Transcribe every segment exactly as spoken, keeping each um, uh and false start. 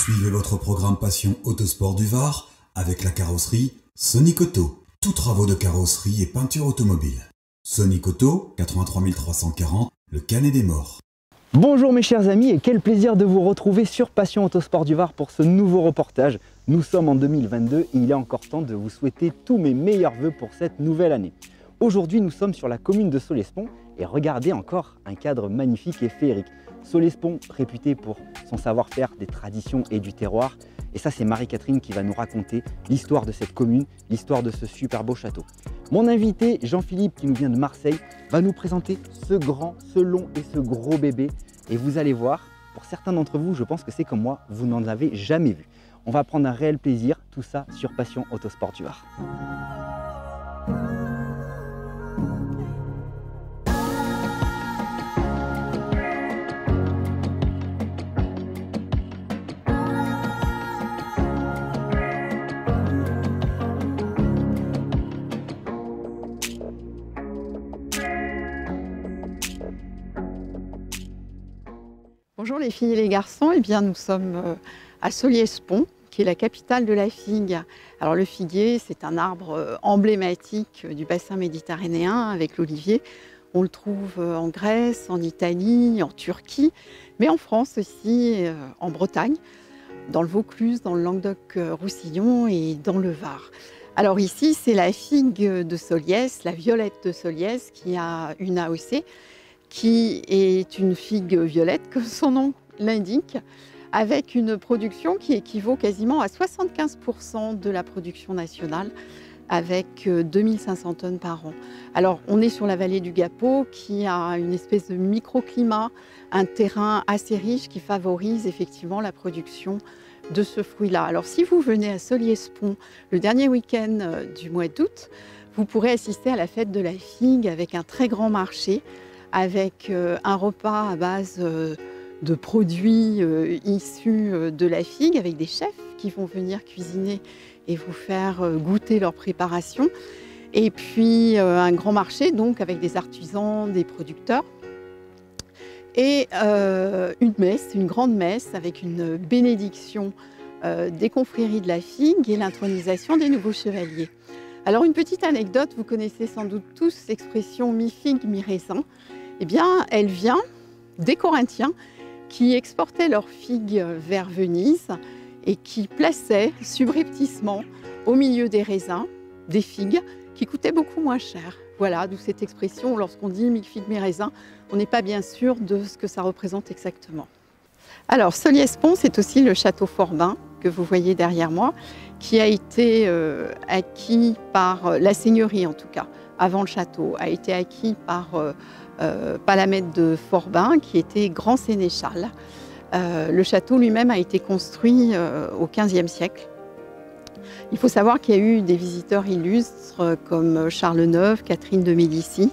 Suivez votre programme Passion Autosport du Var avec la carrosserie Sonic Auto. Tous travaux de carrosserie et peinture automobile. Sonic Auto, quatre-vingt-trois mille trois cent quarante, le Canet des Morts. Bonjour mes chers amis et quel plaisir de vous retrouver sur Passion Autosport du Var pour ce nouveau reportage. Nous sommes en deux mille vingt-deux et il est encore temps de vous souhaiter tous mes meilleurs vœux pour cette nouvelle année. Aujourd'hui nous sommes sur la commune de Solespont et regardez encore un cadre magnifique et féerique. Solespont réputé pour son savoir-faire, des traditions et du terroir. Et ça c'est Marie-Catherine qui va nous raconter l'histoire de cette commune, l'histoire de ce super beau château. Mon invité Jean-Philippe qui nous vient de Marseille va nous présenter ce grand, ce long et ce gros bébé. Et vous allez voir, pour certains d'entre vous, je pense que c'est comme moi, vous n'en avez jamais vu. On va prendre un réel plaisir, tout ça sur Passion Autosport du Var. Bonjour les filles et les garçons, eh bien, nous sommes à Solespont, qui est la capitale de la figue. Alors le figuier, c'est un arbre emblématique du bassin méditerranéen avec l'olivier. On le trouve en Grèce, en Italie, en Turquie, mais en France aussi, en Bretagne, dans le Vaucluse, dans le Languedoc-Roussillon et dans le Var. Alors ici, c'est la figue de Soliès, la violette de Soliès, qui a une A O C, qui est une figue violette, comme son nom l'indique, avec une production qui équivaut quasiment à soixante-quinze pour cent de la production nationale, avec deux mille cinq cents tonnes par an. Alors, on est sur la vallée du Gapot, qui a une espèce de microclimat, un terrain assez riche qui favorise effectivement la production de ce fruit-là. Alors, si vous venez à Solespont le dernier week-end du mois d'août, vous pourrez assister à la fête de la figue avec un très grand marché, avec un repas à base de produits issus de la figue, avec des chefs qui vont venir cuisiner et vous faire goûter leur préparation. Et puis un grand marché donc avec des artisans, des producteurs. Et une messe, une grande messe avec une bénédiction des confréries de la figue et l'intronisation des nouveaux chevaliers. Alors une petite anecdote, vous connaissez sans doute tous l'expression mi-figue, mi-raisin. Eh bien, elle vient des Corinthiens qui exportaient leurs figues vers Venise et qui plaçaient subrepticement au milieu des raisins des figues qui coûtaient beaucoup moins cher. Voilà, d'où cette expression, lorsqu'on dit mi-figue, mi-raisin, on n'est pas bien sûr de ce que ça représente exactement. Alors, Solespont, c'est aussi le château Forbin que vous voyez derrière moi, qui a été euh, acquis par la seigneurie en tout cas, avant le château, a été acquis par euh, euh, Palamède de Forbin, qui était grand sénéchal. Euh, le château lui-même a été construit euh, au quinzième siècle. Il faut savoir qu'il y a eu des visiteurs illustres comme Charles neuf, Catherine de Médicis,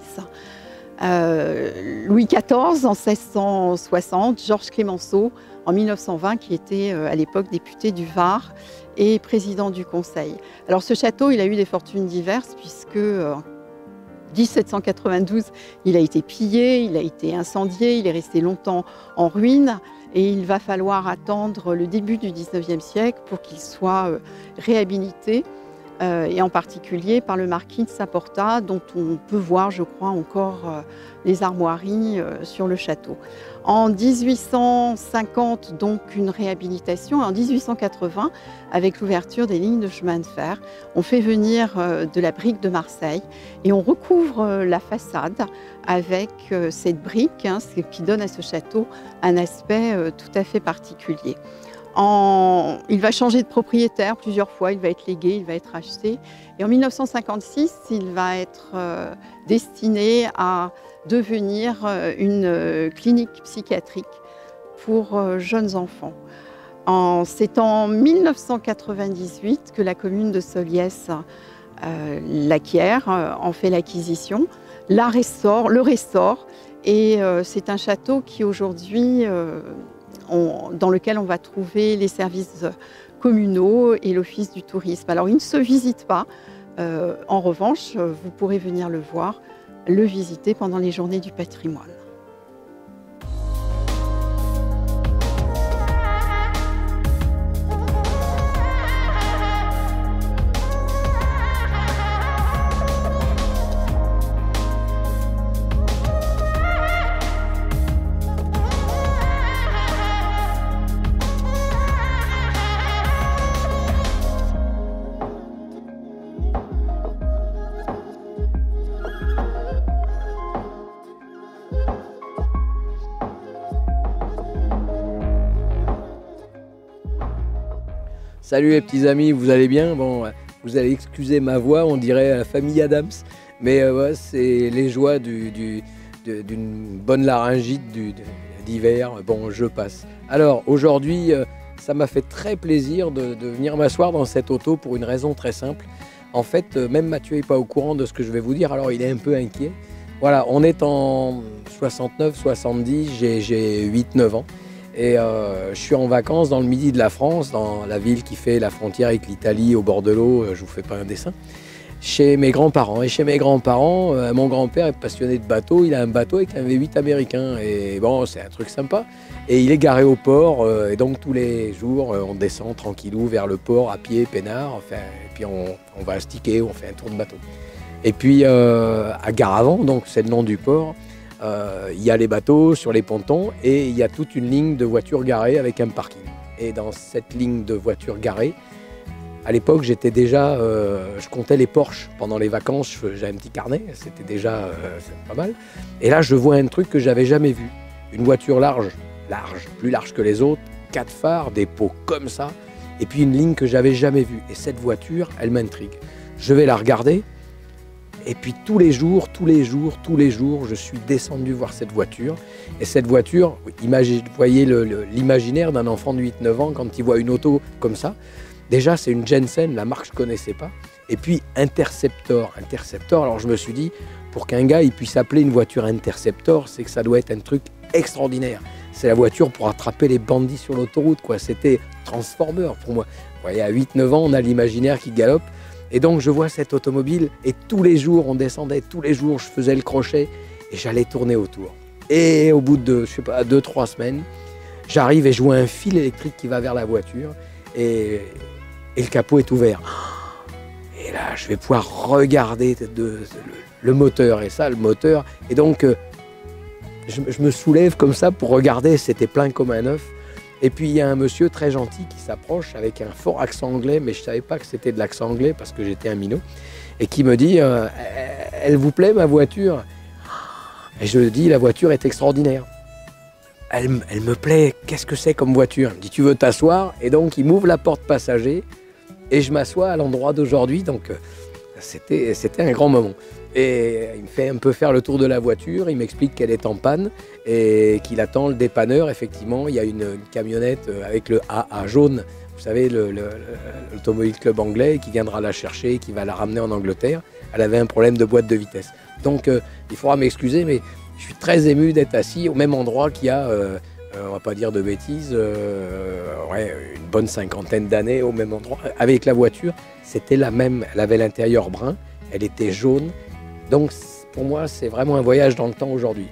euh, Louis quatorze en seize cent soixante, Georges Clémenceau en mille neuf cent vingt, qui était euh, à l'époque député du Var et président du Conseil. Alors ce château, il a eu des fortunes diverses puisque euh, en mille sept cent quatre-vingt-douze, il a été pillé, il a été incendié, il est resté longtemps en ruine et il va falloir attendre le début du dix-neuvième siècle pour qu'il soit euh, réhabilité euh, et en particulier par le marquis de Saporta, dont on peut voir, je crois, encore euh, les armoiries euh, sur le château. En mille huit cent cinquante, donc une réhabilitation. En mille huit cent quatre-vingts, avec l'ouverture des lignes de chemin de fer, on fait venir euh, de la brique de Marseille et on recouvre euh, la façade avec euh, cette brique, hein, ce qui donne à ce château un aspect euh, tout à fait particulier. En... Il va changer de propriétaire plusieurs fois, il va être légué, il va être acheté. Et en mille neuf cent cinquante-six, il va être euh, destiné à devenir euh, une euh, clinique psychiatrique pour euh, jeunes enfants. En... C'est en mille neuf cent quatre-vingt-dix-huit que la commune de Soliès euh, l'acquiert, euh, en fait l'acquisition, la restaure, le restaure. Et euh, c'est un château qui aujourd'hui... Euh, On, dans lequel on va trouver les services communaux et l'office du tourisme. Alors il ne se visite pas, euh, en revanche vous pourrez venir le voir, le visiter pendant les journées du patrimoine. Salut les petits amis, vous allez bien? Bon, vous allez excuser ma voix, on dirait la famille Adams, mais euh, ouais, c'est les joies du, du, d'une bonne laryngite d'hiver. Bon, je passe. Alors aujourd'hui, euh, ça m'a fait très plaisir de, de venir m'asseoir dans cette auto pour une raison très simple. En fait, euh, même Mathieu n'est pas au courant de ce que je vais vous dire, alors il est un peu inquiet. Voilà, on est en soixante-neuf soixante-dix, j'ai huit neuf ans. Et euh, je suis en vacances dans le midi de la France, dans la ville qui fait la frontière avec l'Italie, au bord de l'eau, je vous fais pas un dessin, chez mes grands-parents. Et chez mes grands-parents, euh, mon grand-père est passionné de bateau, il a un bateau avec un V huit américain. Et bon, c'est un truc sympa. Et il est garé au port, euh, et donc tous les jours, euh, on descend tranquillou vers le port, à pied, peinard, enfin, et puis on, on va sticker, on fait un tour de bateau. Et puis euh, à Garavant, donc c'est le nom du port, Euh, il y a les bateaux sur les pontons et il y a toute une ligne de voitures garées avec un parking. Et dans cette ligne de voitures garées, à l'époque, j'étais déjà, euh, je comptais les Porsche pendant les vacances, j'avais un petit carnet, c'était déjà euh, pas mal. Et là, je vois un truc que j'avais jamais vu. Une voiture large, large, plus large que les autres, quatre phares, des pots comme ça, et puis une ligne que j'avais jamais vue. Et cette voiture, elle m'intrigue. Je vais la regarder. Et puis tous les jours, tous les jours, tous les jours, je suis descendu voir cette voiture. Et cette voiture, imagine, voyez l'imaginaire d'un enfant de huit neuf ans quand il voit une auto comme ça. Déjà, c'est une Jensen, la marque je ne connaissais pas. Et puis Interceptor. Interceptor, alors je me suis dit, pour qu'un gars il puisse appeler une voiture Interceptor, c'est que ça doit être un truc extraordinaire. C'est la voiture pour attraper les bandits sur l'autoroute, quoi. C'était Transformer pour moi. Vous voyez, à huit neuf ans, on a l'imaginaire qui galope. Et donc je vois cette automobile et tous les jours on descendait, tous les jours je faisais le crochet et j'allais tourner autour. Et au bout de, je sais pas, deux, trois semaines, j'arrive et je vois un fil électrique qui va vers la voiture et, et le capot est ouvert. Et là je vais pouvoir regarder de, de, le, le moteur et ça, le moteur. Et donc je, je me soulève comme ça pour regarder, c'était plein comme un œuf. Et puis il y a un monsieur très gentil qui s'approche avec un fort accent anglais, mais je ne savais pas que c'était de l'accent anglais parce que j'étais un minot, et qui me dit euh, « Elle vous plaît ma voiture ?» Et je lui dis « La voiture est extraordinaire. » Elle, elle me plaît, qu'est-ce que c'est comme voiture? Il me dit « Tu veux t'asseoir ?» Et donc il m'ouvre la porte passager et je m'assois à l'endroit d'aujourd'hui, donc euh, c'était c'était un grand moment. Et il me fait un peu faire le tour de la voiture, il m'explique qu'elle est en panne et qu'il attend le dépanneur. Effectivement, il y a une, une camionnette avec le A A jaune, vous savez, l'Automobile Club anglais, qui viendra la chercher, qui va la ramener en Angleterre. Elle avait un problème de boîte de vitesse. Donc euh, il faudra m'excuser, mais je suis très ému d'être assis au même endroit qu'il y a, euh, euh, on va pas dire de bêtises, euh, ouais, une bonne cinquantaine d'années au même endroit. Avec la voiture, c'était la même, elle avait l'intérieur brun, elle était jaune. Donc pour moi, c'est vraiment un voyage dans le temps aujourd'hui.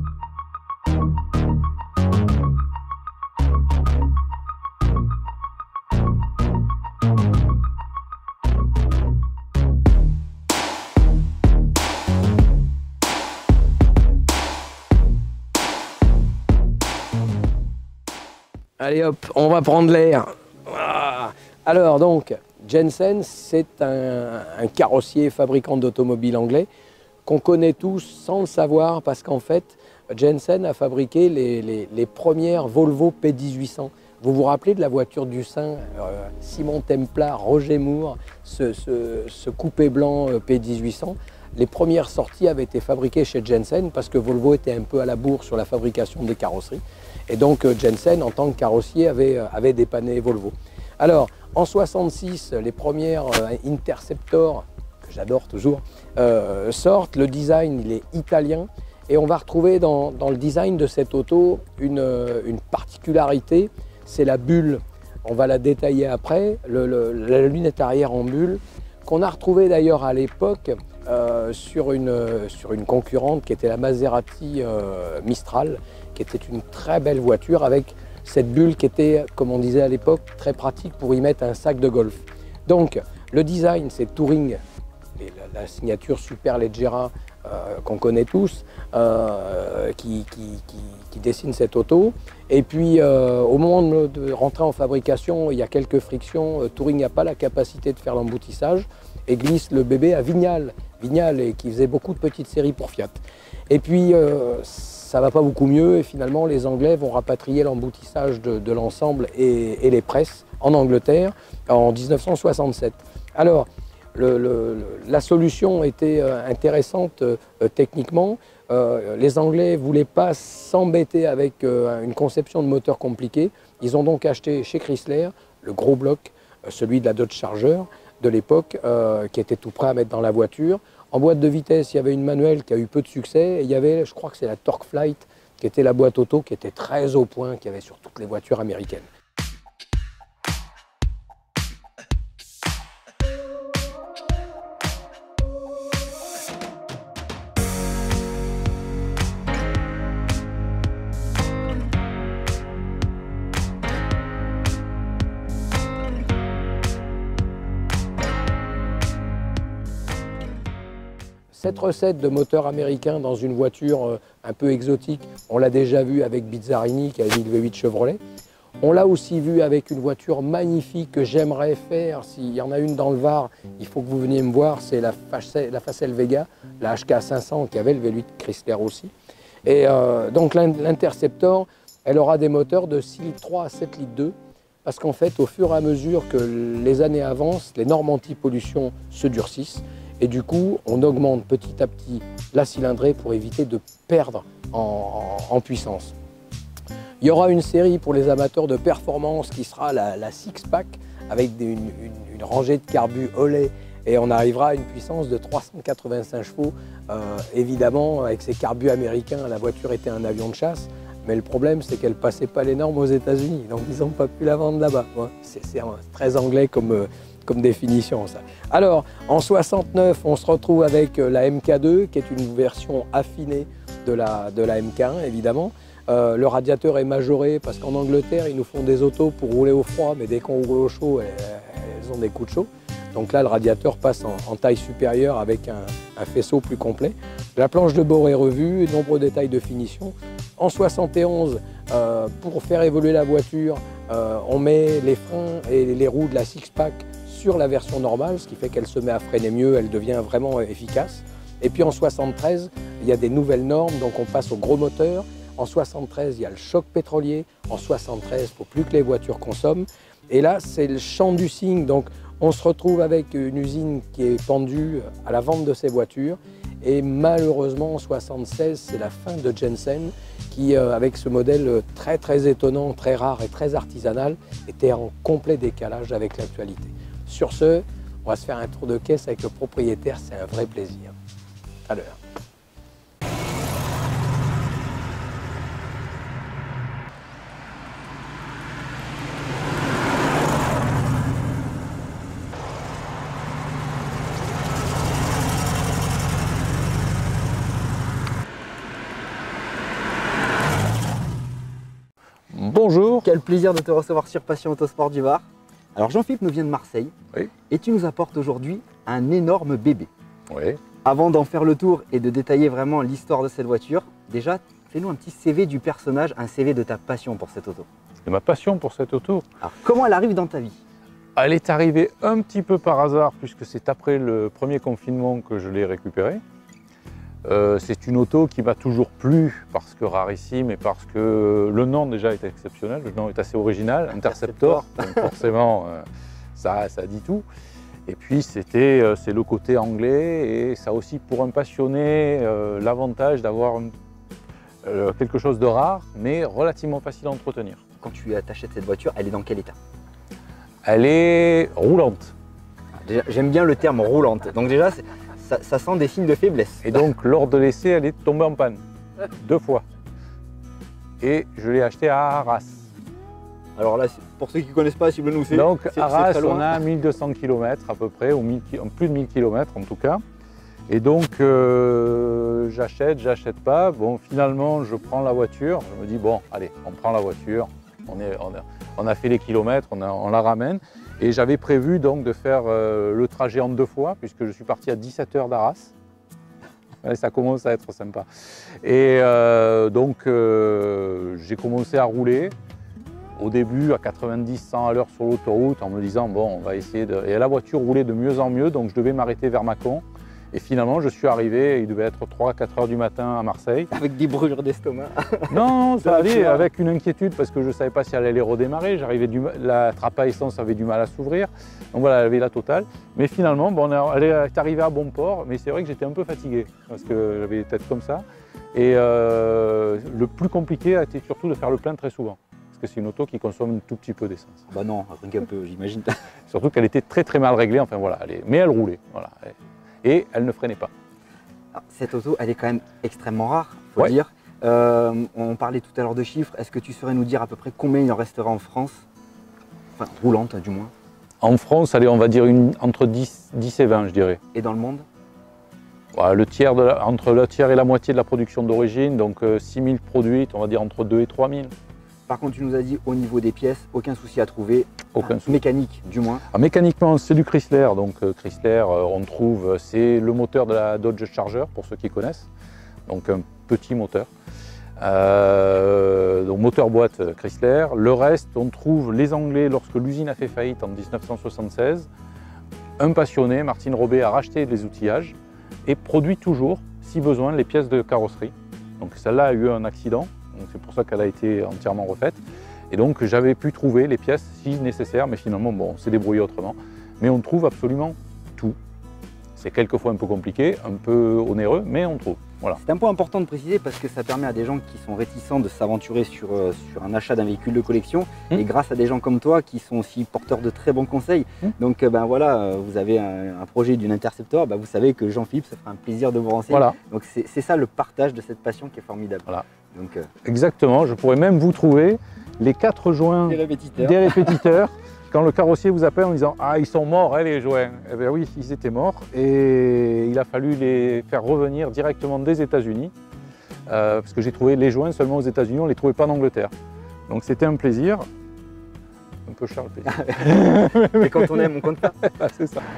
Allez hop, on va prendre l'air. Alors donc, Jensen, c'est un, un carrossier fabricant d'automobiles anglais qu'on connaît tous sans le savoir parce qu'en fait, Jensen a fabriqué les, les, les premières Volvo P dix-huit cents. Vous vous rappelez de la voiture du Saint, euh, Simon Templar, Roger Moore, ce, ce, ce coupé blanc euh, P dix-huit cents. Les premières sorties avaient été fabriquées chez Jensen parce que Volvo était un peu à la bourre sur la fabrication des carrosseries. Et donc euh, Jensen, en tant que carrossier, avait, euh, avait dépanné Volvo. Alors, en soixante-six, les premières euh, Interceptor, que j'adore toujours, euh, sortent. Le design, il est italien. Et on va retrouver dans, dans le design de cette auto une, une particularité, c'est la bulle. On va la détailler après, le, le, la lunette arrière en bulle, qu'on a retrouvée d'ailleurs à l'époque euh, sur, une, sur une concurrente qui était la Maserati euh, Mistral, qui était une très belle voiture avec cette bulle qui était, comme on disait à l'époque, très pratique pour y mettre un sac de golf. Donc le design, c'est Touring, et la, la signature Superleggera euh, qu'on connaît tous, euh, qui, qui, qui, qui dessine cette auto. Et puis euh, au moment de, de rentrer en fabrication, il y a quelques frictions. Euh, Touring n'a pas la capacité de faire l'emboutissage et glisse le bébé à Vignal, Vignal et qui faisait beaucoup de petites séries pour Fiat. Et puis euh, ça ne va pas beaucoup mieux et finalement les Anglais vont rapatrier l'emboutissage de, de l'ensemble et, et les presses en Angleterre en mille neuf cent soixante-sept. Alors, le, le, la solution était intéressante euh, techniquement. Euh, les Anglais ne voulaient pas s'embêter avec euh, une conception de moteur compliquée. Ils ont donc acheté chez Chrysler le gros bloc, euh, celui de la Dodge Charger de l'époque, euh, qui était tout prêt à mettre dans la voiture. En boîte de vitesse, il y avait une manuelle qui a eu peu de succès. Et il y avait, je crois que c'est la Torque Flight, qui était la boîte auto, qui était très au point, qu'il y avait sur toutes les voitures américaines. Cette recette de moteur américain dans une voiture un peu exotique, on l'a déjà vu avec Bizzarini qui avait mis le V huit Chevrolet. On l'a aussi vu avec une voiture magnifique que j'aimerais faire. S'il y en a une dans le Var, il faut que vous veniez me voir, c'est la, la Facel Vega, la H K cinq cents qui avait le V huit Chrysler aussi. Et euh, donc l'Interceptor, elle aura des moteurs de six litres trois à sept litres deux. Parce qu'en fait, au fur et à mesure que les années avancent, les normes anti-pollution se durcissent. Et du coup, on augmente petit à petit la cylindrée pour éviter de perdre en, en, en puissance. Il y aura une série pour les amateurs de performance qui sera la, la six-pack avec des, une, une, une rangée de carbu Olay et on arrivera à une puissance de trois cent quatre-vingt-cinq chevaux. Euh, évidemment, avec ces carbus américains, la voiture était un avion de chasse, mais le problème c'est qu'elle ne passait pas les normes aux États-Unis, donc ils n'ont pas pu la vendre là-bas. C'est très anglais comme, euh, comme définition ça. Alors, en soixante-neuf, on se retrouve avec la M K deux, qui est une version affinée de la, de la M K un, évidemment. Euh, le radiateur est majoré parce qu'en Angleterre, ils nous font des autos pour rouler au froid, mais dès qu'on roule au chaud, elles, elles ont des coups de chaud. Donc là, le radiateur passe en, en taille supérieure avec un, un faisceau plus complet. La planche de bord est revue, de nombreux détails de finition. En soixante et onze, euh, pour faire évoluer la voiture, euh, on met les freins et les roues de la six-pack sur la version normale, ce qui fait qu'elle se met à freiner mieux, elle devient vraiment efficace. Et puis en soixante-treize, il y a des nouvelles normes, donc on passe au gros moteur. En soixante-treize, il y a le choc pétrolier. En soixante-treize, il ne faut plus que les voitures consomment. Et là, c'est le champ du signe. Donc on se retrouve avec une usine qui est pendue à la vente de ces voitures. Et malheureusement, en soixante-seize, c'est la fin de Jensen, qui, euh, avec ce modèle très très étonnant, très rare et très artisanal, était en complet décalage avec l'actualité. Sur ce, on va se faire un tour de caisse avec le propriétaire, c'est un vrai plaisir. À l'heure. Bonjour. Quel plaisir de te recevoir sur Passion Autosport du Var. Alors Jean-Philippe nous vient de Marseille, oui. Et tu nous apportes aujourd'hui un énorme bébé. Oui. Avant d'en faire le tour et de détailler vraiment l'histoire de cette voiture, déjà fais-nous un petit C V du personnage, un C V de ta passion pour cette auto. De ma passion pour cette auto. Alors comment elle arrive dans ta vie? Elle est arrivée un petit peu par hasard puisque c'est après le premier confinement que je l'ai récupérée. Euh, c'est une auto qui m'a toujours plu parce que rarissime et parce que le nom déjà est exceptionnel, le nom est assez original, Interceptor, donc forcément euh, ça, ça dit tout. Et puis c'était, euh, c'est le côté anglais et ça aussi pour un passionné euh, l'avantage d'avoir euh, quelque chose de rare mais relativement facile à entretenir. Quand tu t'achètes cette voiture, elle est dans quel état? Elle est roulante. J'aime bien le terme roulante, donc déjà Ça, ça sent des signes de faiblesse. Et donc, lors de l'essai, elle est tombée en panne, deux fois. Et je l'ai achetée à Arras. Alors là, pour ceux qui ne connaissent pas, si vous nous c'est. Donc, Arras, on a mille deux cents kilomètres à peu près, ou mille, plus de mille kilomètres en tout cas. Et donc, euh, j'achète, j'achète pas. Bon, finalement, je prends la voiture. Je me dis, bon, allez, on prend la voiture. On, est, on, a, on a fait les kilomètres, on, a, on la ramène. Et j'avais prévu donc de faire euh, le trajet en deux fois, puisque je suis parti à dix-sept heures d'Arras. Ouais, ça commence à être sympa. Et euh, donc, euh, j'ai commencé à rouler, au début à quatre-vingt-dix à cent à l'heure sur l'autoroute, en me disant, bon, on va essayer de... Et la voiture roulait de mieux en mieux, donc je devais m'arrêter vers Mâcon. Et finalement, je suis arrivé, il devait être trois à quatre heures du matin à Marseille. Avec des brûlures d'estomac. Non, ça allait, avec une inquiétude parce que je ne savais pas si elle allait redémarrer. J'arrivais du, la trappe à essence avait du mal à s'ouvrir. Donc voilà, elle avait la totale. Mais finalement, bon, elle est arrivée à bon port. Mais c'est vrai que j'étais un peu fatigué parce que j'avais des têtes comme ça. Et euh, le plus compliqué a été surtout de faire le plein très souvent. Parce que c'est une auto qui consomme un tout petit peu d'essence. Bah non, rien qu'un peu, j'imagine. Surtout qu'elle était très très mal réglée. Enfin voilà, elle est... mais elle roulait. Voilà. Et elle ne freinait pas. Alors, cette auto, elle est quand même extrêmement rare, il faut ouais. dire. Euh, on parlait tout à l'heure de chiffres. Est-ce que tu saurais nous dire à peu près combien il en restera en France? Enfin, roulante du moins. En France, allez, on va dire une, entre dix, dix et vingt, je dirais. Et dans le monde? Ouais, le tiers de la, entre le tiers et la moitié de la production d'origine, donc euh, six mille produites, on va dire entre deux et trois mille. Par contre, tu nous as dit au niveau des pièces, aucun souci à trouver. Aucun ah, souci. Mécanique, du moins. Ah, mécaniquement, c'est du Chrysler. Donc euh, Chrysler, euh, on trouve, c'est le moteur de la Dodge Charger, pour ceux qui connaissent. Donc un petit moteur. Euh, donc moteur boîte Chrysler. Le reste, on trouve les Anglais lorsque l'usine a fait faillite en mille neuf cent soixante-seize. Un passionné, Martin Robet, a racheté les outillages et produit toujours, si besoin, les pièces de carrosserie. Donc celle-là a eu un accident. C'est pour ça qu'elle a été entièrement refaite. Et donc j'avais pu trouver les pièces si nécessaire, mais finalement bon, on s'est débrouillé autrement. Mais on trouve absolument tout. C'est quelquefois un peu compliqué, un peu onéreux, mais on trouve. Voilà. C'est un point important de préciser parce que ça permet à des gens qui sont réticents de s'aventurer sur, euh, sur un achat d'un véhicule de collection. Mmh. Et grâce à des gens comme toi qui sont aussi porteurs de très bons conseils. Mmh. Donc euh, ben voilà, euh, vous avez un, un projet d'une Interceptor, ben, vous savez que Jean-Philippe, ça fera un plaisir de vous renseigner. Voilà. Donc c'est ça le partage de cette passion qui est formidable. Voilà. Donc, euh... Exactement, je pourrais même vous trouver les quatre joints des répétiteurs. Des répétiteurs quand le carrossier vous appelle en disant « Ah, ils sont morts, hein, les joints !» Eh bien oui, ils étaient morts et il a fallu les faire revenir directement des États-Unis euh, parce que j'ai trouvé les joints seulement aux États-Unis, on ne les trouvait pas en Angleterre. Donc c'était un plaisir, un peu cher le plaisir. Mais quand on aime, on compte pas. C'est ça.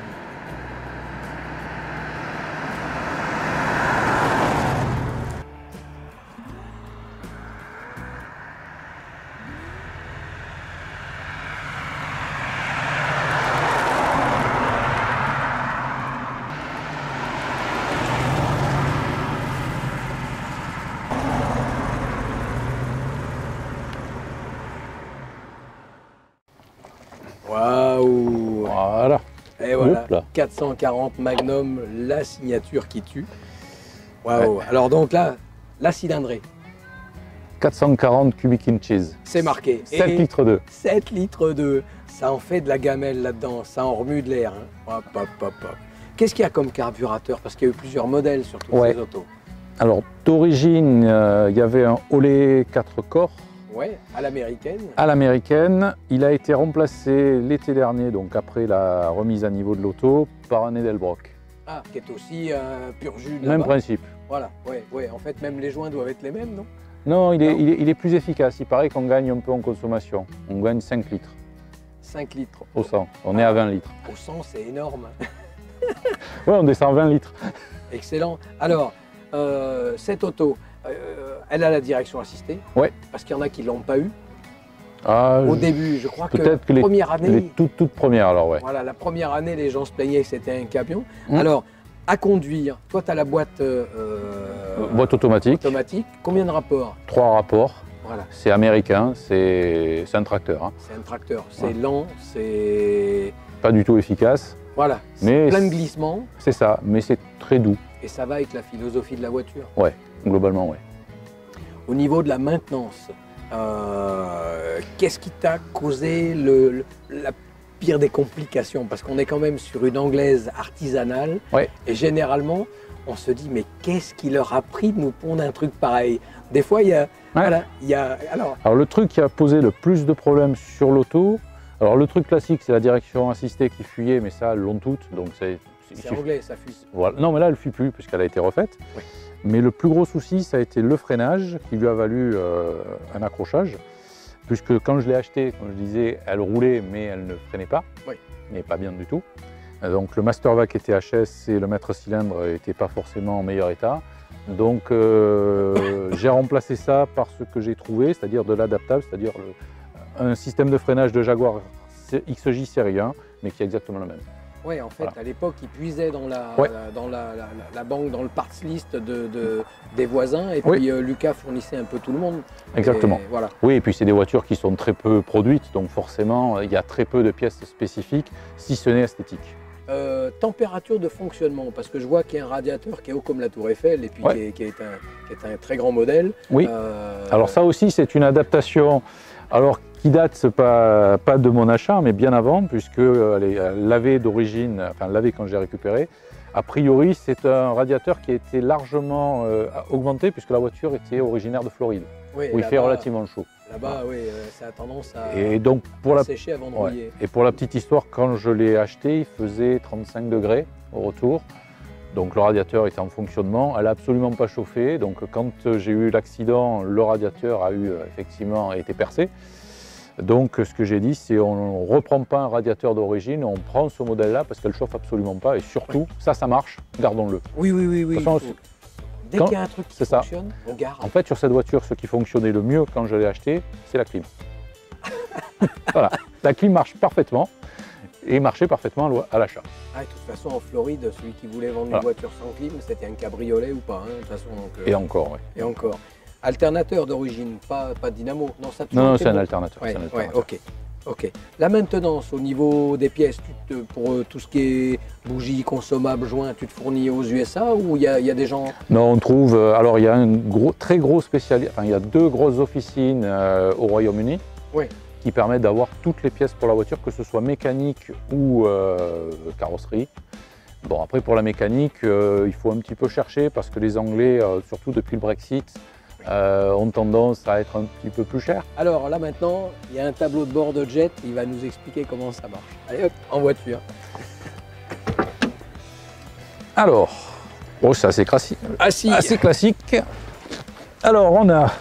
Waouh! Voilà. Et voilà, quatre cent quarante Magnum, la signature qui tue. Waouh! Ouais. Alors donc là, la cylindrée. quatre cent quarante cubic inches. C'est marqué. sept litres d'eau. sept litres d'eau. Ça en fait de la gamelle là-dedans, ça en remue de l'air. Hein. Hop, hop, hop, hop. Qu'est-ce qu'il y a comme carburateur? Parce qu'il y a eu plusieurs modèles sur toutes ouais. ces autos. Alors d'origine, euh, il y avait un Olé quatre corps. Ouais, à l'américaine. À l'américaine. Il a été remplacé l'été dernier, donc après la remise à niveau de l'auto, par un Edelbrock. Ah, qui est aussi un pur jus de Même principe. Voilà, ouais, ouais. En fait, même les joints doivent être les mêmes, non? Non, il est, non. Il, est, il est plus efficace. Il paraît qu'on gagne un peu en consommation. On gagne cinq litres. cinq litres. Au cent. On ah, est à vingt litres. Au cent, c'est énorme. Ouais, on descend à vingt litres. Excellent. Alors, euh, cette auto, euh, elle a la direction assistée. Ouais. Parce qu'il y en a qui ne l'ont pas eu. Ah, Au je... début, je crois que, que la les, première année. Les toutes, toutes premières, alors, ouais. Voilà, la première année, les gens se plaignaient que c'était un camion. Mmh. Alors, à conduire, toi, tu as la boîte. Euh, boîte automatique. automatique. Combien de rapports? Trois rapports. Voilà. C'est américain, c'est un tracteur. Hein. C'est un tracteur. C'est ouais. lent, c'est. Pas du tout efficace. Voilà. Mais plein de glissements. C'est ça, mais c'est très doux. Et ça va avec la philosophie de la voiture. Ouais, globalement, ouais. Au niveau de la maintenance, euh, qu'est-ce qui t'a causé le, le, la pire des complications? Parce qu'on est quand même sur une anglaise artisanale. Ouais. Et généralement, on se dit, mais qu'est-ce qui leur a pris de nous pondre un truc pareil? Des fois, il y a... Ouais. Voilà, il y a alors... alors, le truc qui a posé le plus de problèmes sur l'auto, alors le truc classique, c'est la direction assistée qui fuyait, mais ça, elles l'ont toutes. Donc c'est anglais, ça fuit. Voilà. Non, mais là, elle ne fuit plus, puisqu'elle a été refaite. Oui. Mais le plus gros souci, ça a été le freinage, qui lui a valu euh, un accrochage. Puisque quand je l'ai achetée, comme je disais, elle roulait, mais elle ne freinait pas. Oui. Mais pas bien du tout. Donc le Mastervac était H S et le maître cylindre n'était pas forcément en meilleur état. Donc euh, j'ai remplacé ça par ce que j'ai trouvé, c'est-à-dire de l'adaptable, c'est-à-dire un système de freinage de Jaguar X J série un, mais qui est exactement le même. Oui, en fait, Voilà. à l'époque, ils puisaient dans la, Ouais. la- dans la, la- la banque, dans le parts list de, de- des voisins, et Oui. puis euh, Lucas fournissait un peu tout le monde. Exactement. Et voilà. Oui, et puis c'est des voitures qui sont très peu produites, donc forcément, il y a très peu de pièces spécifiques, si ce n'est esthétique. Euh, température de fonctionnement, parce que je vois qu'il y a un radiateur qui est haut comme la Tour Eiffel, et puis Ouais. qui, est, qui est un, qui est un très grand modèle. Oui. Euh, Alors ça aussi, c'est une adaptation, alors qui date pas, pas de mon achat, mais bien avant, puisque elle est lavée d'origine, enfin lavée quand j'ai récupéré. A priori, c'est un radiateur qui a été largement euh, augmenté, puisque la voiture était originaire de Floride, oui, où il fait là-bas- relativement chaud. Là-bas, oui, euh, ça a tendance à, Et donc, pour à la, sécher avant de ouais. rouiller. Et pour la petite histoire, quand je l'ai acheté, il faisait trente-cinq degrés au retour. Donc le radiateur était en fonctionnement, elle n'a absolument pas chauffé. Donc quand j'ai eu l'accident, le radiateur a eu effectivement été percé. Donc ce que j'ai dit, c'est on ne reprend pas un radiateur d'origine, on prend ce modèle-là parce qu'elle ne chauffe absolument pas. Et surtout, ça, ça marche, gardons-le. Oui, oui, oui. oui De toute façon, il faut- Dès quand- qu'il y a un truc qui c'est ça. fonctionne, on garde. En fait, sur cette voiture, ce qui fonctionnait le mieux quand je l'ai acheté, c'est la clim. Voilà, la clim marche parfaitement et marchait parfaitement à l'achat. Ah, de toute façon, en Floride, celui qui voulait vendre Voilà. une voiture sans clim, c'était un cabriolet ou pas, hein, de toute façon. Donc, euh, Et encore, ouais. et encore. Alternateur d'origine, pas, pas dynamo. Non, ça a toujours Non, non, été c'est un bon. alternateur. Ouais, c'est un ouais, alternateur. ok. Ok. La maintenance au niveau des pièces, tu te- pour euh, tout ce qui est bougies, consommables, joints, tu te fournis aux U S A ou il y, a- il y a des gens. Non, on trouve, euh, alors il y a un gros, très gros spécialiste, enfin il y a deux grosses officines euh, au Royaume-Uni Oui. qui permettent d'avoir toutes les pièces pour la voiture, que ce soit mécanique ou euh, carrosserie. Bon, après pour la mécanique, euh, il faut un petit peu chercher parce que les Anglais, euh, surtout depuis le Brexit, euh, ont tendance à être un petit peu plus chers. Alors là maintenant, il y a un tableau de bord de jet, il va nous expliquer comment ça marche. Allez hop, en voiture. Alors, oh, c'est assez, classique. Ah si, assez classique. Alors on a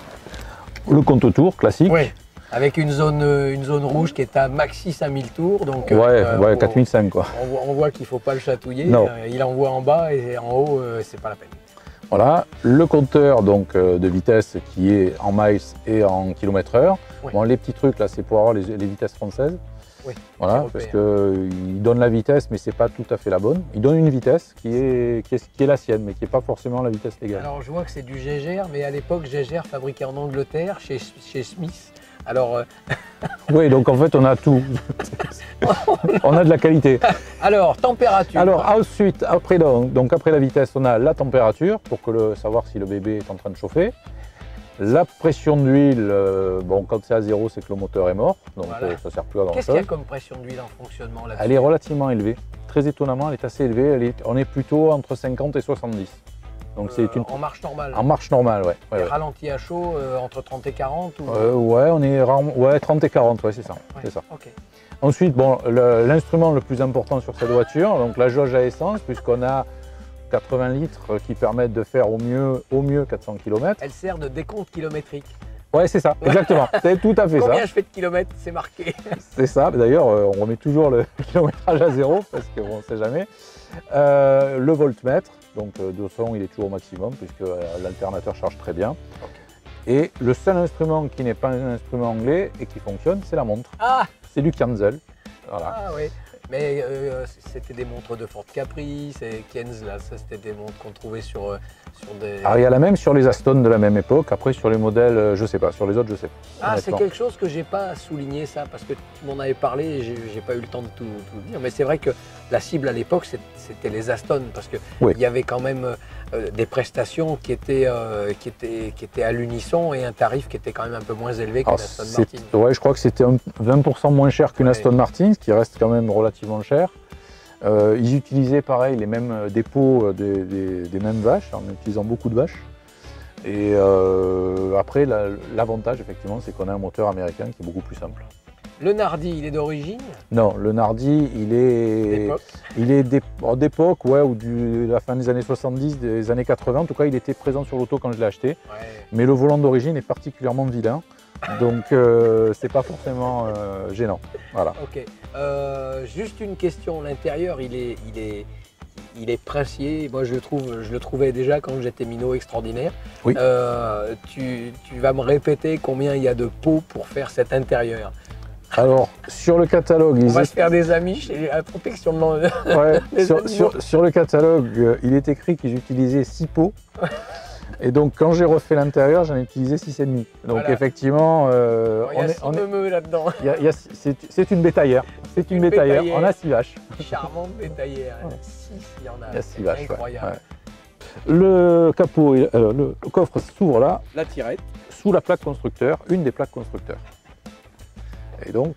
le compte-tours classique. oui. Avec une zone, euh, une zone rouge qui est à maxi cinq mille tours. Donc, Ouais, euh, ouais, on- quatre mille cinq quoi. On voit, on voit qu'il ne faut pas le chatouiller. Non. Euh, il envoie en bas et en haut, euh, c'est pas la peine. Voilà, le compteur donc, euh, de vitesse qui est en miles et en kilomètres heure. Oui. Bon, les petits trucs là, c'est pour avoir les, les vitesses françaises. Oui, Voilà, européen. parce qu'il donne la vitesse, mais c'est pas tout à fait la bonne. Il donne une vitesse qui est, qui est, qui est la sienne, mais qui n'est pas forcément la vitesse légale. Alors je vois que c'est du Gégère, mais à l'époque Gégère fabriqué en Angleterre chez, chez Smith. Alors, euh, Oui, donc en fait, on a tout. On a de la qualité. alors température. Alors ensuite, après, donc, donc après la vitesse, on a la température pour que le, savoir si le bébé est en train de chauffer. La pression d'huile, euh, bon, quand c'est à zéro, c'est que le moteur est mort, donc Voilà. euh, ça ne sert plus à grand Qu'est-ce qu'il y chose. a comme pression d'huile en fonctionnement là-dessus? Elle est relativement élevée. Très étonnamment, elle est assez élevée. Elle est, on est plutôt entre cinquante et soixante-dix. Donc c'est une en marche normale. en marche normale, ouais. ouais, Et ouais. ralenti à chaud euh, entre trente et quarante ou... Euh, ouais, on est rarement- ouais, trente et quarante, ouais, c'est ça. Ouais, c'est ça. ok. Ensuite, bon, le- l'instrument le plus important sur cette voiture, donc la jauge à essence, puisqu'on a quatre-vingts litres qui permettent de faire au mieux, au mieux quatre cents kilomètres. Elle sert de décompte kilométrique. Ouais, c'est ça, exactement. C'est tout à fait Combien ça. je fais de kilomètres? C'est marqué. C'est ça. D'ailleurs, euh, on remet toujours le kilométrage à zéro parce qu'on bon, ne sait jamais. Euh, le voltmètre, donc euh, de son, il est toujours au maximum puisque euh, l'alternateur charge très bien. Ok. Et le seul instrument qui n'est pas un instrument anglais et qui fonctionne, c'est la montre. Ah, C'est du Kenzel. Voilà. ah oui. Mais euh, c'était des montres de Ford Caprice et Kenz, là, ça c'était des montres qu'on trouvait sur, euh, sur des... Alors il y a la même sur les Aston de la même époque. Après sur les modèles, euh, je sais pas. Sur les autres, je sais pas. Ah, c'est honnêtement. quelque chose que j'ai pas souligné ça, parce que tu m'en avais parlé et j'ai j'ai pas eu le temps de tout, tout dire. Mais c'est vrai que la cible à l'époque, c'est- c'était les Aston, parce qu'il Oui. y avait quand même euh, des prestations qui étaient, euh, qui, étaient, qui étaient à l'unisson et un tarif qui était quand même un peu moins élevé qu'une Alors, Aston c'est- Martin. ouais, je crois que c'était un- vingt pour cent moins cher qu'une Ouais. Aston Martin, ce qui reste quand même relativement cher. Euh, ils utilisaient pareil les mêmes euh, dépôts euh, des, des- des mêmes vaches, en utilisant beaucoup de vaches. Et euh, après, la- l'avantage, effectivement, c'est qu'on a un moteur américain qui est beaucoup plus simple. Le Nardi, il est d'origine Non, le Nardi, il est, d'époque. il est d'ép- oh, d'époque, ouais, ou du- de la fin des années soixante-dix, des années quatre-vingts. En tout cas, il était présent sur l'auto quand je l'ai acheté. Ouais. Mais le volant d'origine est particulièrement vilain. Donc, euh, c'est pas forcément euh, gênant. Voilà. Ok. Euh, juste une question, l'intérieur, il est, il est, il est princier. Moi, je le trouve, je le trouvais déjà quand j'étais minot extraordinaire. Oui. Euh, tu, tu vas me répéter combien il y a de pots pour faire cet intérieur. Alors, sur le catalogue, On ils va est- se faire des amis chez la protection de l'en- ouais, les sur, animaux. sur- sur le catalogue, euh, il est écrit qu'ils utilisaient six pots. Et donc, quand j'ai refait l'intérieur, j'en ai utilisé six et demi. Donc, Voilà. effectivement, euh, Il y on a est, six on est- meumeux là-dedans. il y a- il y a- c'est c'est une bétaillère. C'est une une bétaillère. bétaillère. On a six vaches. Charmante bétaillère. six, il y en a. Il y a six C'est vaches. ouais, incroyable. ouais. Le capot, est- euh, le, le coffre s'ouvre là, La tirette. sous la plaque constructeur, une des plaques constructeurs. Et donc,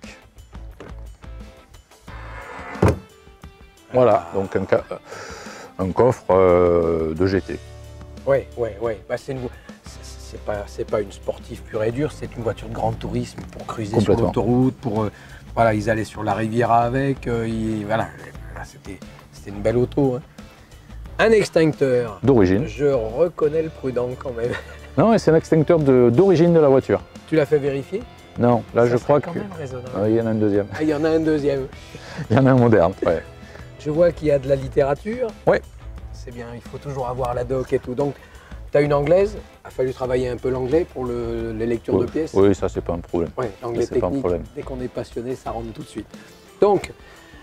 voilà, donc un, ca- un coffre euh, de G T. Oui, oui, oui. Bah, c'est une... c'est- c'est pas, c'est pas une sportive pure et dure, c'est une voiture de grand tourisme pour cruiser sur Complètement. l'autoroute, pour euh, voilà, ils allaient sur la Riviera avec, euh, ils- voilà, voilà, c'était, c'était une belle auto. hein. Un extincteur. D'origine. Je reconnais le prudent quand même. Non, et c'est un extincteur de- d'origine de, la voiture. Tu l'as fait vérifier? Non, là Ça je serait crois quand qu'il même raisonnable. y en a un deuxième. Ah, il y en a un deuxième. Il y en a un moderne. Ouais. Je vois qu'il y a de la littérature. Ouais. C'est bien, il faut toujours avoir la doc et tout. Donc, tu as une anglaise, il a fallu travailler un peu l'anglais pour le- les lectures Oui, de pièces. oui, ça c'est pas un problème. Oui, l'anglais c'est pas un technique, problème. dès qu'on est passionné, ça rentre tout de suite. Donc,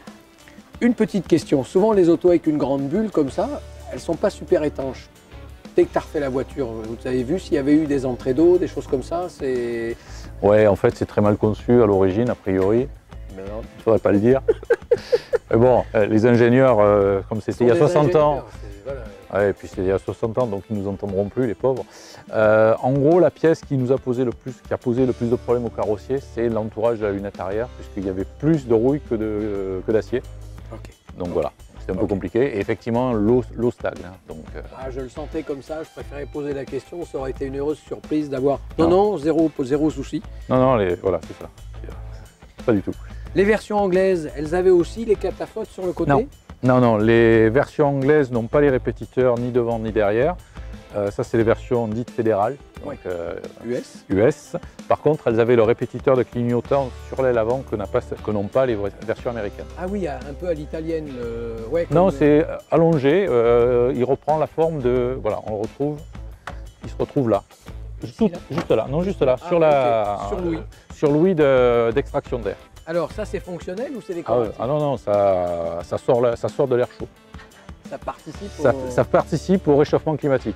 une petite question. Souvent, les autos avec une grande bulle comme ça, elles ne sont pas super étanches. Dès que tu as refait la voiture, vous avez vu s'il y avait eu des entrées d'eau, des choses comme ça, c'est... Ouais, en fait c'est très mal conçu à l'origine, a priori. Il ne faudrait pas le dire. Mais bon, euh, les ingénieurs, euh, comme c'était il y a soixante ans, Voilà. ouais, et puis c'était il y a soixante ans, donc ils ne nous entendront plus, les pauvres. Euh, en gros, la pièce qui nous a posé le plus, qui a posé le plus de problèmes au carrossier, c'est l'entourage de la lunette arrière, puisqu'il y avait plus de rouille que de, euh, que d'acier. Ok. Donc voilà, c'était un peu Ok. compliqué. Et effectivement, l'eau l'eau stagne. hein, donc, euh, Ah, je le sentais comme ça, je préférais poser la question, ça aurait été une heureuse surprise d'avoir... Non, Non. non, zéro, zéro souci. non, non, les, voilà, c'est ça. Pas du tout. Les versions anglaises, elles avaient aussi les cataphotes sur le côté? Non. Non, non, les versions anglaises n'ont pas les répétiteurs ni devant ni derrière. Euh, ça, c'est les versions dites fédérales, donc Ouais. euh, U S. U S. Par contre, elles avaient le répétiteur de clignotant sur l'aile avant que n'a pas- que n'ont pas les vra- versions américaines. Ah oui, un peu à l'italienne. le- Ouais, comme Non, le- c'est allongé. euh, il reprend la forme de. Voilà, on le retrouve. Il se retrouve là. Ici, Tout- là juste là, non, juste là, Ah, sur la. ok, sur l'ouïe. Sur l'ouïe de- d'extraction d'air. Alors ça c'est fonctionnel ou c'est Ah, ouais, décoratif? ah non, non, ça, ça, sort, là- ça sort de l'air chaud. Ça participe Ça, au... ça participe au réchauffement climatique.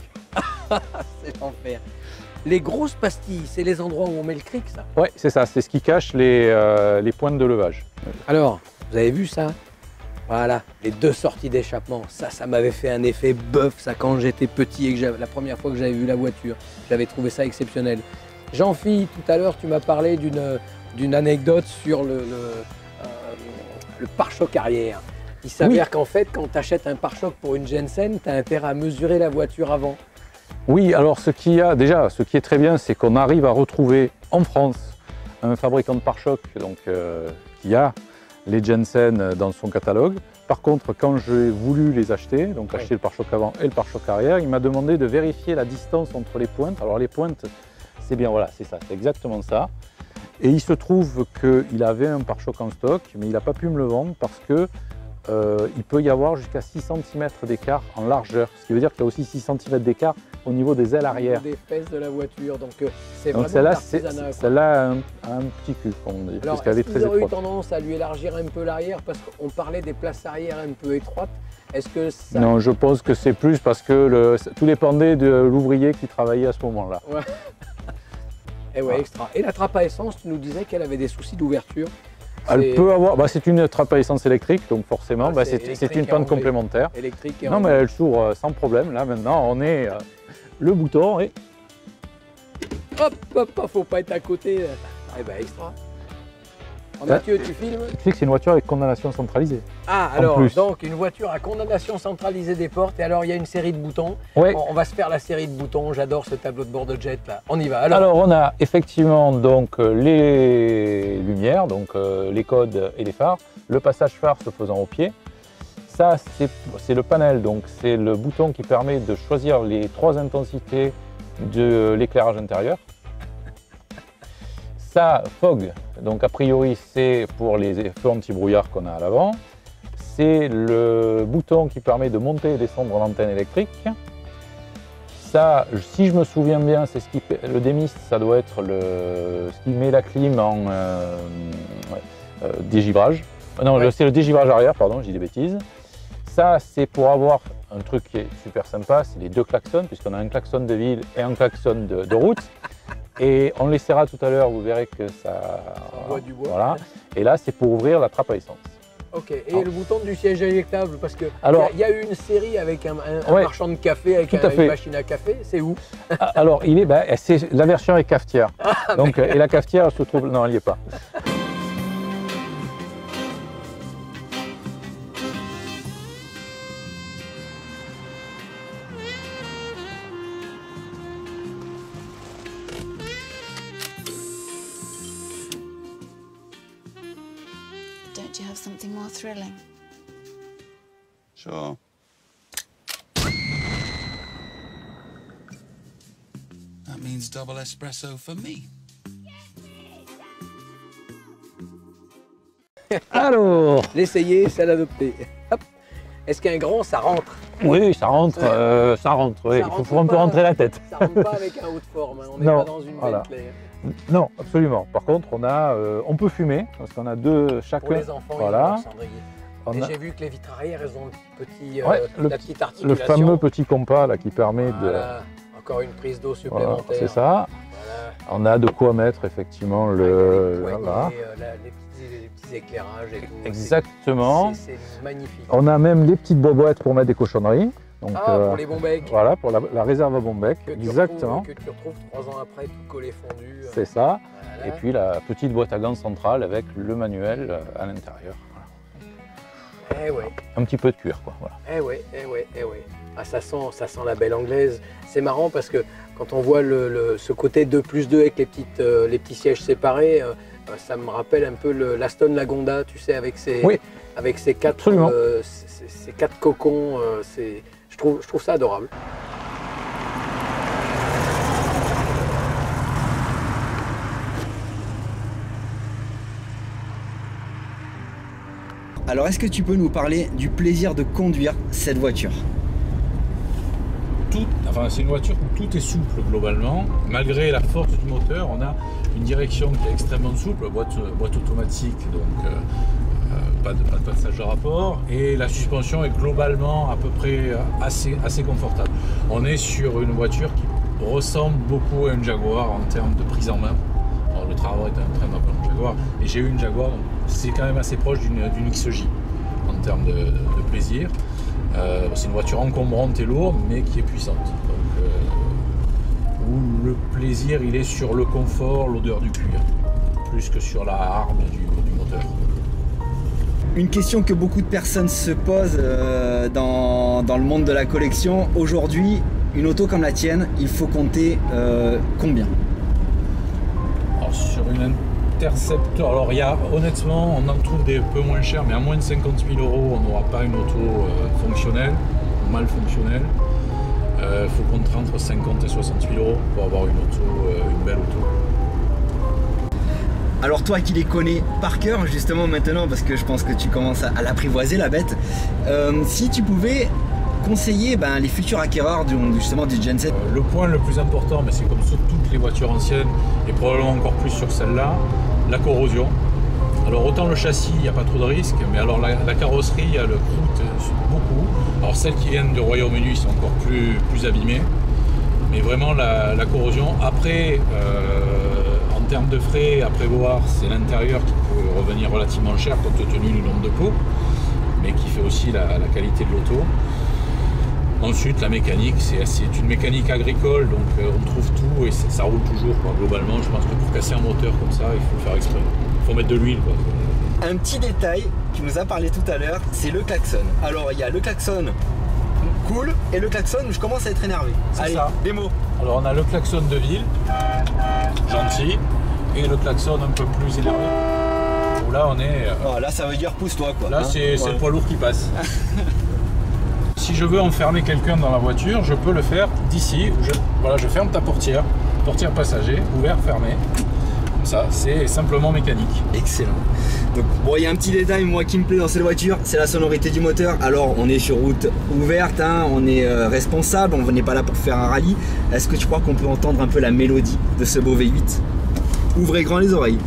C'est l'enfer. Les grosses pastilles, c'est les endroits où on met le cric, ça? Oui, c'est ça, c'est ce qui cache les, euh, les pointes de levage. Alors, vous avez vu ça? Voilà, les deux sorties d'échappement. Ça, ça m'avait fait un effet bœuf, ça, quand j'étais petit et que j'avais la première fois que j'avais vu la voiture. J'avais trouvé ça exceptionnel. Jean-Phi, tout à l'heure, tu m'as parlé d'une d'une anecdote sur le, le, euh, le pare-choc arrière. Il s'avère qu'en fait, quand tu achètes un pare-choc pour une Jensen, tu as intérêt à mesurer la voiture avant. Oui, alors ce qui a déjà, ce qui est très bien, c'est qu'on arrive à retrouver en France un fabricant de pare-choc donc euh, qui a les Jensen dans son catalogue. Par contre, quand j'ai voulu les acheter, donc Oui. acheter le pare-choc avant et le pare-choc arrière, il m'a demandé de vérifier la distance entre les pointes. Alors les pointes, c'est bien, voilà, c'est ça, c'est exactement ça. Et il se trouve qu'il avait un pare-choc en stock, mais il n'a pas pu me le vendre parce que euh, il peut y avoir jusqu'à six centimètres d'écart en largeur, ce qui veut dire qu'il y a aussi six centimètres d'écart au niveau des ailes arrière. Des fesses de la voiture. Donc euh, c'est Donc vraiment celle-là, de c'est- l'artisanat, quoi. celle-là a un, a un petit cul, comme on dit, Alors, parce qu'elle est est-ce très qu'ils auraient eu étroite. tendance à lui élargir un peu l'arrière parce qu'on parlait des places arrière un peu étroites? Est-ce que ça... Non, je pense que c'est plus parce que le, tout dépendait de l'ouvrier qui travaillait à ce moment-là. Eh ouais, Ah. extra. Et la trappe à essence, tu nous disais qu'elle avait des soucis d'ouverture. Elle C'est peut avoir, bah, c'est une trappe à essence électrique, donc forcément, Ah, bah, c'est c'est électrique c'est une et panne anglais. complémentaire. électrique et Non, mais en- elle s'ouvre euh, sans problème. Là, maintenant, on est euh, le bouton et Hop, hop, hop, faut pas être à côté. Eh ben, extra. Oh, Mathieu, tu filmes? tu sais que c'est une voiture avec condamnation centralisée. Ah, alors, plus. donc, une voiture à condamnation centralisée des portes. Et alors, il y a une série de boutons. Ouais. On, on va se faire la série de boutons. J'adore ce tableau de bord de jet, là. On y va. Alors, Alors, on a effectivement donc euh, les lumières, donc euh, les codes et les phares. Le passage phare se faisant au pied. Ça, c'est c'est le panel, donc c'est le bouton qui permet de choisir les trois intensités de l'éclairage intérieur. Ça, fog, donc a priori c'est pour les feux anti-brouillard qu'on a à l'avant. C'est le bouton qui permet de monter et descendre l'antenne électrique. ça, si je me souviens bien, c'est ce qui le démiste, ça doit être le, ce qui met la clim en euh, euh, dégivrage. Non, ouais. C'est le dégivrage arrière, pardon, je dis des bêtises. Ça, c'est pour avoir un truc qui est super sympa, c'est les deux klaxons, puisqu'on a un klaxon de ville et un klaxon de, de route. Et on l'essaiera tout à l'heure, vous verrez que ça... On voit du bois. Voilà. Et là, c'est pour ouvrir la trappe à essence. Ok, et alors, le bouton du siège éjectable, parce qu'il y, y a eu une série avec un, un, un ouais, marchand de café, avec un, une machine à café, c'est où? Alors, il est, ben, c'est, la version est cafetière. Ah, donc, mais... Et la cafetière se trouve... Non, elle n'y est pas. Don't you have something more thrilling? Sure. That means double espresso for me. Alors, l'essayer, c'est l'adopter. Est-ce qu'un grand, ça rentre? Oui, ça rentre, euh, ça rentre. Oui. Ça il faut, faut un peu rentrer la tête. Ça rentre pas avec un haut de forme, hein. On n'est pas dans une voilà. Bentley. Non, absolument. Par contre, on a, euh, on peut fumer parce qu'on a deux chacun. Pour les enfants, voilà. On a... J'ai vu que les vitres arrière, elles ont le petit, euh, ouais, le, la petite articulation. Le fameux petit compas là qui permet voilà. de. Encore une prise d'eau supplémentaire. Voilà, c'est ça. Voilà. On a de quoi mettre effectivement le. Poignées, voilà. euh, la, les, petits, les petits éclairages et tout. Exactement. C'est magnifique. On a même les petites boîtes pour mettre des cochonneries. Donc, ah, euh, pour les bombecs. Voilà, pour la, la réserve à bombec. Exactement. Que tu retrouves trois ans après, tout collé fondu. C'est ça. Voilà. Et puis la petite boîte à gants centrale avec le manuel à l'intérieur. Voilà. Eh ouais. Un petit peu de cuir, quoi. Voilà. Eh ouais, eh ouais, eh ouais. Ah, ça sent, ça sent la belle anglaise. C'est marrant parce que quand on voit le, le, ce côté deux plus deux avec les, petites, euh, les petits sièges séparés, euh, ça me rappelle un peu l'Aston Lagonda, tu sais, avec ses, oui. avec ses, quatre, euh, ses, ses quatre cocons. Euh, c'est... Je trouve, je trouve ça adorable. Alors, est-ce que tu peux nous parler du plaisir de conduire cette voiture? Tout, enfin, c'est une voiture où tout est souple globalement. Malgré la force du moteur, on a une direction qui est extrêmement souple, boîte, boîte automatique, donc euh, euh, pas, de, pas de passage de rapport. Et la suspension est globalement à peu près assez, assez confortable. On est sur une voiture qui ressemble beaucoup à une Jaguar en termes de prise en main. Alors, le travail est un train d'un peu en Jaguar, et j'ai eu une Jaguar, donc c'est quand même assez proche d'une X J en termes de, de plaisir. Euh, c'est une voiture encombrante et lourde, mais qui est puissante. Donc, euh, où le plaisir, il est sur le confort, l'odeur du cuir, plus que sur la hargne du, du moteur. Une question que beaucoup de personnes se posent euh, dans, dans le monde de la collection. Aujourd'hui, une auto comme la tienne, il faut compter euh, combien? Alors, sur une Interceptor, alors il y a, honnêtement, on en trouve des peu moins chers, mais à moins de cinquante mille euros, on n'aura pas une auto euh, fonctionnelle, mal fonctionnelle. Il euh, faut compter entre cinquante et soixante mille euros pour avoir une auto, euh, une belle auto. Alors toi qui les connais par cœur justement maintenant, parce que je pense que tu commences à, à l'apprivoiser la bête, euh, si tu pouvais conseiller ben, les futurs acquéreurs du, justement du Gen sept. Euh, le point le plus important, mais c'est comme sur toutes les voitures anciennes et probablement encore plus sur celle-là, la corrosion. Alors autant le châssis, il n'y a pas trop de risques, mais alors la, la carrosserie, elle croûte beaucoup. Alors celles qui viennent du Royaume-Uni sont encore plus, plus abîmées, mais vraiment la, la corrosion. Après, euh, en termes de frais à prévoir, c'est l'intérieur qui peut revenir relativement cher compte tenu du nombre de pots, mais qui fait aussi la, la qualité de l'auto. Ensuite, la mécanique, c'est une mécanique agricole, donc euh, on trouve tout et ça roule toujours. Quoi. Globalement, je pense que pour casser un moteur comme ça, il faut le faire exprès. Il faut mettre de l'huile. Un petit détail, tu nous as parlé tout à l'heure, c'est le klaxon. Alors, il y a le klaxon cool et le klaxon où je commence à être énervé. C'est ça. Des mots. Alors, on a le klaxon de ville, gentil, et le klaxon un peu plus énervé. Où là, on est... Euh... Oh, là, ça veut dire pousse-toi, quoi. Là, hein, c'est ouais. le poids lourd qui passe. Si je veux enfermer quelqu'un dans la voiture, je peux le faire d'ici. Je, voilà, je ferme ta portière, portière passager, ouvert, fermé. ça, c'est simplement mécanique. Excellent. Donc bon, il y a un petit détail moi qui me plaît dans cette voiture, c'est la sonorité du moteur. Alors on est sur route ouverte, hein, on est euh, responsable, on n'est pas là pour faire un rallye. Est-ce que tu crois qu'on peut entendre un peu la mélodie de ce beau V huit? Ouvrez grand les oreilles.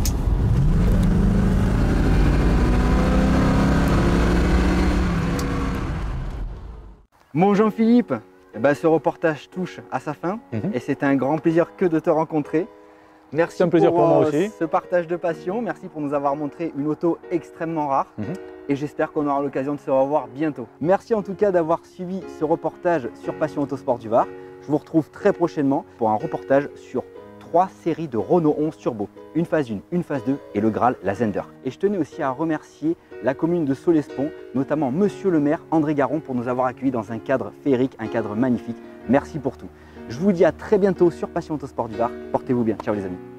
Mon Jean-Philippe, eh ben, ce reportage touche à sa fin mm-hmm. et c'est un grand plaisir que de te rencontrer. Merci c'est un plaisir pour, pour moi euh, aussi. ce partage de passion, merci pour nous avoir montré une auto extrêmement rare mm-hmm. et j'espère qu'on aura l'occasion de se revoir bientôt. Merci en tout cas d'avoir suivi ce reportage sur Passion Autosport du Var. Je vous retrouve très prochainement pour un reportage sur trois séries de Renault onze Turbo, une phase un, une phase deux et le Graal, la Zender. Et je tenais aussi à remercier la commune de Solespont, notamment Monsieur le maire André Garon pour nous avoir accueillis dans un cadre féerique, un cadre magnifique. Merci pour tout. Je vous dis à très bientôt sur Passion Autosport du Var. Portez-vous bien. Ciao les amis.